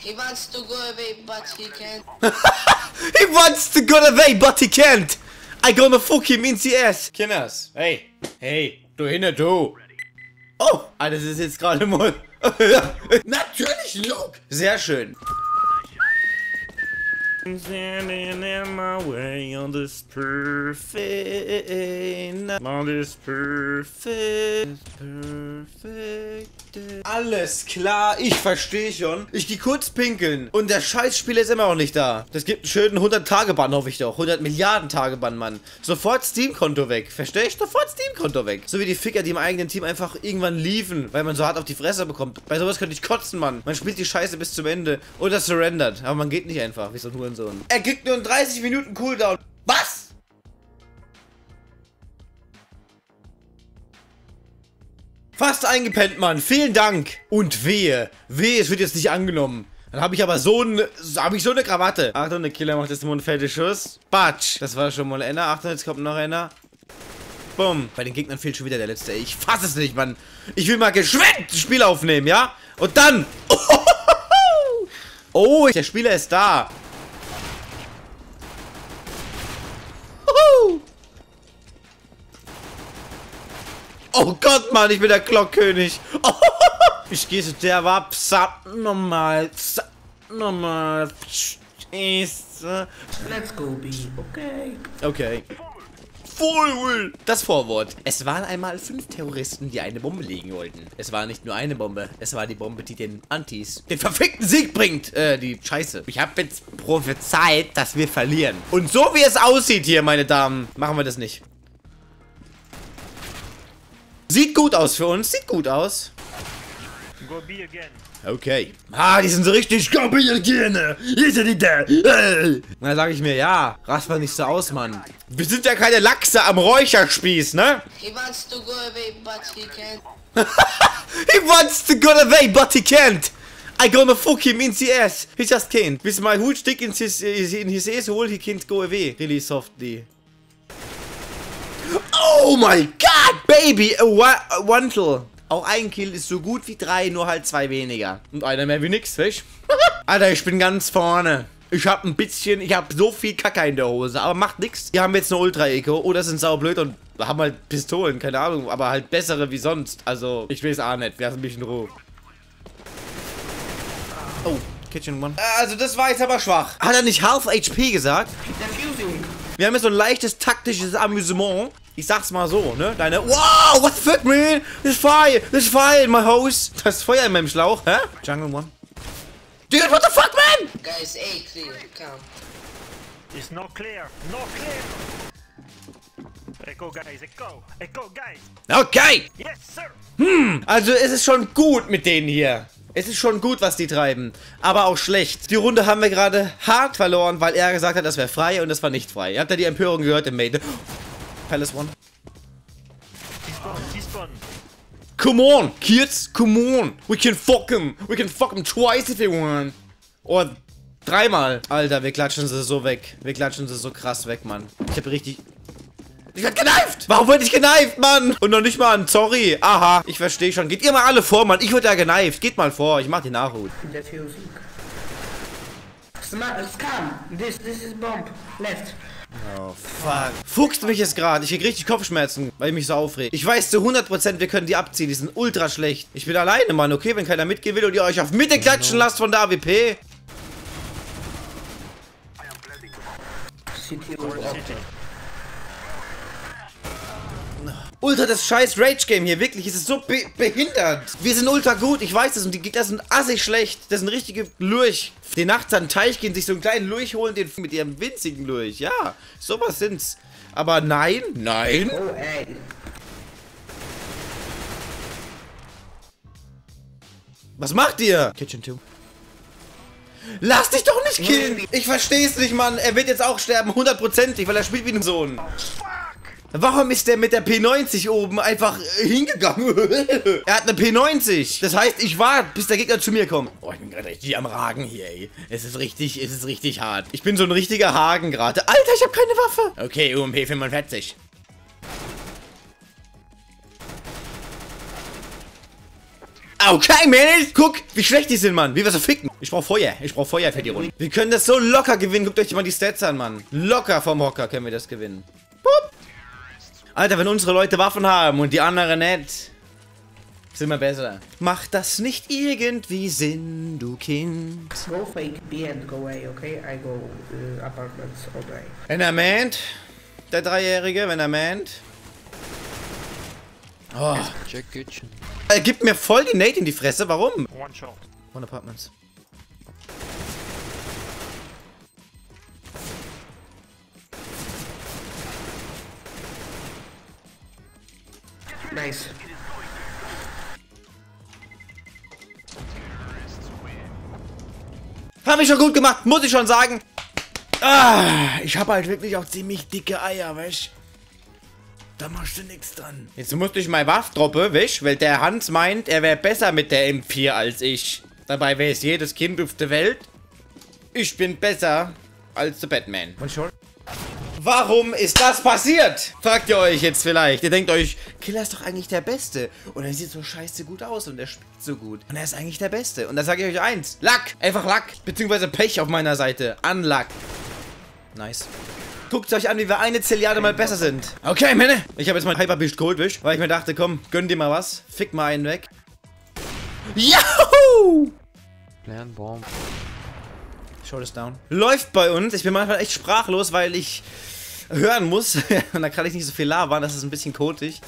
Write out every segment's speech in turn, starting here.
He wants to go away, but he can't. He wants to go away, but he can't. I gonna fuck him in the ass. Kinders, hey, hey, du hinter du. Oh, das ist jetzt gerade mal. Natürlich, Luke. Sehr schön. Standing in my way on this perfect, Alles klar, ich verstehe schon. Ich gehe kurz pinkeln und der Scheißspieler ist immer noch nicht da. Das gibt einen schönen 100-Tage-Bann, hoffe ich doch. 100 Milliarden Tage-Bann, Mann. Sofort Steam-Konto weg. Verstehe ich? Sofort Steam-Konto weg. So wie die Ficker, die im eigenen Team einfach irgendwann liefen, weil man so hart auf die Fresse bekommt. Bei sowas könnte ich kotzen, Mann. Man spielt die Scheiße bis zum Ende oder surrendert. Aber man geht nicht einfach, wie so ein Hurensohn. Er kriegt nur einen 30 Minuten Cooldown. Was? Fast eingepennt, Mann. Vielen Dank. Und wehe. Wehe, es wird jetzt nicht angenommen. Dann habe ich aber so eine Krawatte. Achtung, der Killer macht jetzt nur einen fetten Schuss. Batsch. Das war schon mal einer. Achtung, jetzt kommt noch einer. Bumm. Bei den Gegnern fehlt schon wieder der letzte. Ich fasse es nicht, Mann. Ich will mal geschwind das Spiel aufnehmen, ja? Und dann. Oh, der Spieler ist da. Oh Gott, Mann, ich bin der Glockkönig. Oh, ich gehe zu der Wap. Nochmal. Nochmal. Let's go, B. Okay. Okay. Voll. Das Vorwort. Es waren einmal 5 Terroristen, die eine Bombe legen wollten. Es war nicht nur eine Bombe. Es war die Bombe, die den Antis den verfickten Sieg bringt. Die Scheiße. Ich habe jetzt prophezeit, dass wir verlieren. Und so wie es aussieht hier, meine Damen, machen wir das nicht. Sieht gut aus für uns. Sieht gut aus. Go B again. Okay. Ah, die sind so richtig. Go B again. Ist er nicht da? Na, sag ich mir, ja. Rasper nicht so aus, Mann. Wir sind ja keine Lachse am Räucherspieß, ne? He wants to go away, but he can't. He wants to go away, but he can't. I gonna fuck him in the ass. He just can't. With my hood stick in his asshole, he can't go away. Really softly. Oh my God, baby. A one-kill. Auch ein Kill ist so gut wie 3, nur halt 2 weniger. Und einer mehr wie nix, weißt du? Alter, ich bin ganz vorne. Ich hab so viel Kacke in der Hose, aber macht nix. Die haben jetzt eine Ultra-Eco oder sind saublöd und haben halt Pistolen, keine Ahnung, aber halt bessere wie sonst. Also, ich weiß auch nicht, wir lassen mich in Ruhe. Oh, Kitchen One. Also, das war jetzt aber schwach. Hat er nicht Half HP gesagt? Defusing. Wir haben jetzt so ein leichtes taktisches Amüsement. Ich sag's mal so, ne? Deine. Wow, what the fuck, man? There's fire in my house. Das ist Feuer in meinem Schlauch, hä? Jungle One. Dude, what the fuck, man? Guys, A clear. Come. It's not clear. Not clear. Echo, guys. Echo. Echo, guys. Okay. Yes, sir. Also es ist schon gut mit denen hier. Es ist schon gut, was die treiben. Aber auch schlecht. Die Runde haben wir gerade hart verloren, weil er gesagt hat, das wäre frei und das war nicht frei. Ihr habt ja die Empörung gehört im Mate. Palace One. T-spawn. Come on, kids, come on. We can fuck him. We can fuck him twice if you want. Oder 3-mal. Alter, wir klatschen sie so weg. Wir klatschen sie so krass weg, Mann. Ich hab richtig... Ich werd geneift! Warum werd ich geneift, Mann? Und noch nicht mal ein Sorry. Aha, ich verstehe schon. Geht ihr mal alle vor, Mann. Ich wurde ja geneift. Geht mal vor. Ich mach die Nachhut. Defusing. Scam. This is bomb. Left. Oh, fuck. Fuchst mich jetzt gerade. Ich krieg richtig Kopfschmerzen, weil ich mich so aufreg. Ich weiß zu 100%, wir können die abziehen. Die sind ultra schlecht. Ich bin alleine, Mann, okay? Wenn keiner mitgehen will und ihr euch auf Mitte klatschen lasst von der AWP. Ultra das scheiß Rage-Game hier, wirklich, es ist so behindert. Wir sind ultra gut, ich weiß das, und die Gegner sind assig schlecht. Das sind richtige Lurch. Die nachts an den Teich gehen, sich so einen kleinen Lurch holen, den mit ihrem winzigen Lurch. Ja, sowas sind's. Aber nein, nein. Oh, ey. Was macht ihr? Kitchen 2. Lass dich doch nicht killen. Ich versteh's nicht, Mann. Er wird jetzt auch sterben, 100%, weil er spielt wie ein Sohn. Warum ist der mit der P90 oben einfach hingegangen? Er hat eine P90. Das heißt, ich warte, bis der Gegner zu mir kommt. Oh, ich bin gerade richtig am Ragen hier, ey. Es ist richtig hart. Ich bin so ein richtiger Hagen gerade. Alter, ich habe keine Waffe. Okay, UMP 45. Okay, man. Guck, wie schlecht die sind, Mann. Wie wir so ficken. Ich brauch Feuer. Ich brauch Feuer für die Runde. Wir können das so locker gewinnen. Guckt euch mal die Stats an, Mann. Locker vom Hocker können wir das gewinnen. Boop. Alter, wenn unsere Leute Waffen haben und die anderen nicht, sind wir besser. Macht das nicht irgendwie Sinn, du Kind? Go fake B and go A, okay? I go apartments all day. Wenn er meint, der Dreijährige, wenn er meint. Oh. Check kitchen. Er gibt mir voll die Nate in die Fresse, warum? One shot. One apartments. Nice. Hab ich schon gut gemacht, muss ich schon sagen. Ah, ich habe halt wirklich auch ziemlich dicke Eier, weißt? Da machst du nichts dran. Jetzt musste ich meine Waffe droppen, weißt? Weil der Hans meint, er wäre besser mit der M4 als ich. Dabei wäre es jedes Kind auf der Welt. Ich bin besser als der Batman. Und schon? Warum ist das passiert? Fragt ihr euch jetzt vielleicht. Ihr denkt euch, Killer ist doch eigentlich der Beste. Und er sieht so scheiße gut aus und er spielt so gut. Und er ist eigentlich der Beste. Und da sage ich euch eins. Lack. Einfach Lack. Beziehungsweise Pech auf meiner Seite. Unluck. Nice. Guckt euch an, wie wir eine Zilliarde mal besser sind. Okay, Männer. Ich habe jetzt mal Hyperbeast geholt, wisch, weil ich mir dachte, komm, gönn dir mal was. Fick mal einen weg. Yahoo! Plan bomb. Short is down. Läuft bei uns. Ich bin manchmal echt sprachlos, weil ich hören muss. Und da kann ich nicht so viel labern. Das ist ein bisschen kotig.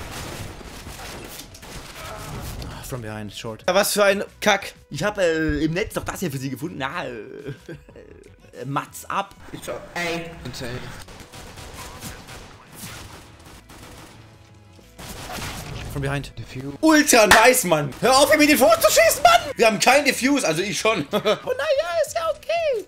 Oh, from behind, short. Was für ein Kack. Ich habe im Netz doch das hier für sie gefunden. Na, Mats ab. It's all A. Insane. From behind. Defuse. Ultra nice, Mann. Hör auf, mir den Fuß zu schießen, Mann. Wir haben keinen Defuse, also ich schon. Oh naja, ist ja okay.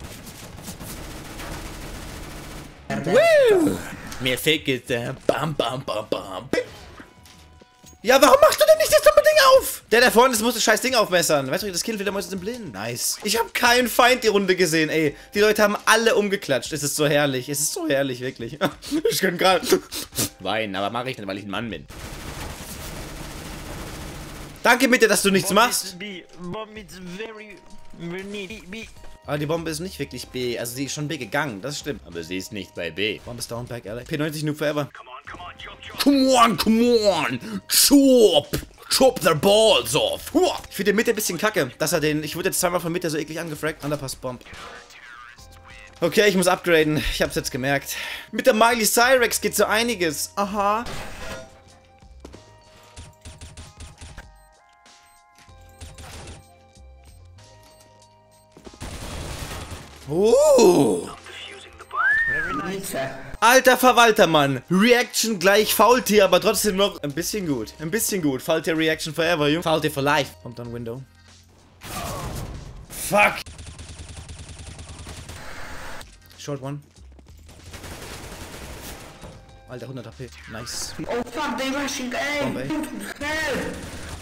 Woo. Mir fehlt es. Bam, bam, bam, bam. Ja, warum machst du denn nicht das dumme Ding auf? Der da vorne ist, muss das scheiß Ding aufmessern. Weißt du, das Kind will damals im Blinden. Nice. Ich habe keinen Feind die Runde gesehen, ey. Die Leute haben alle umgeklatscht. Es ist so herrlich. Es ist so herrlich, wirklich. Ich kann gerade weinen, aber mache ich nicht, weil ich ein Mann bin. Danke bitte, dass du nichts machst. Bomb is very B. Aber die Bombe ist nicht wirklich B. Also sie ist schon B gegangen, das stimmt. Aber sie ist nicht bei B. Bombe ist down, back, Alex. P90 Noob forever. Come on, come on. Chop their balls off. Ich finde den Mitte ein bisschen kacke, dass er den... Ich wurde jetzt zweimal von Mitte so eklig angefragt. Underpass Bomb. Okay, ich muss upgraden. Ich hab's jetzt gemerkt. Mit der Miley Cyrex geht so einiges. Aha. Very nice. Alter Verwalter, Mann. Reaction gleich Faultier, aber trotzdem noch ein bisschen gut. Ein bisschen gut. Faultier Reaction forever, Junge. Faultier for life. Kommt dann Window. Fuck. Short one. Alter, 100 HP. Nice. Oh fuck, they rushing A. Bomb A. Help.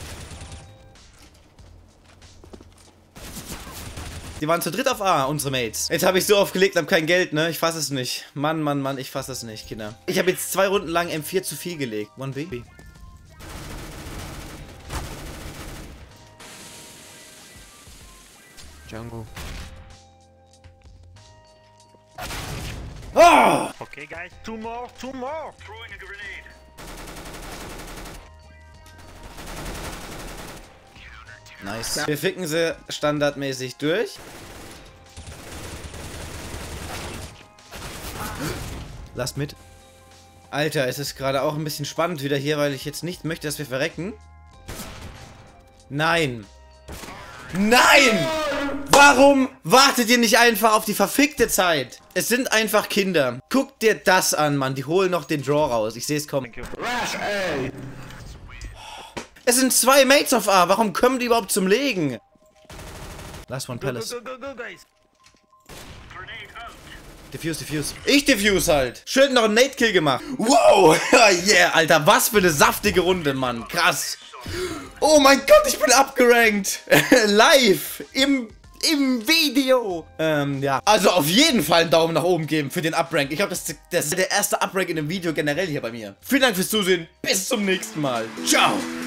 Die waren zu dritt auf A, unsere Mates. Jetzt habe ich so aufgelegt, habe kein Geld, ne? Ich fasse es nicht. Mann, Mann, Mann, ich fasse es nicht, Kinder. Ich habe jetzt 2 Runden lang M4 zu viel gelegt. 1B. B. Jungle. Oh! Okay, guys. Two more. Throwing a grenade. Nice. Wir ficken sie standardmäßig durch. Lasst mit. Alter, es ist gerade auch ein bisschen spannend wieder hier, weil ich jetzt nicht möchte, dass wir verrecken. Nein. Nein! Warum wartet ihr nicht einfach auf die verfickte Zeit? Es sind einfach Kinder. Guck dir das an, Mann. Die holen noch den Draw raus. Ich sehe es kommen. Thank you. Rush A. Es sind 2 Mates auf A. Warum kommen die überhaupt zum Legen? Last one, Go, go, Palace. go, go, go, guys. Diffuse, diffuse. Ich diffuse halt. Schön noch einen Nate-Kill gemacht. Wow. Yeah, Alter. Was für eine saftige Runde, Mann. Krass. Oh mein Gott, ich bin abgerankt. Live. Im Video. Ja. Also auf jeden Fall einen Daumen nach oben geben für den Uprank. Ich glaube, das ist der erste Uprank in einem Video generell hier bei mir. Vielen Dank fürs Zusehen. Bis zum nächsten Mal. Ciao.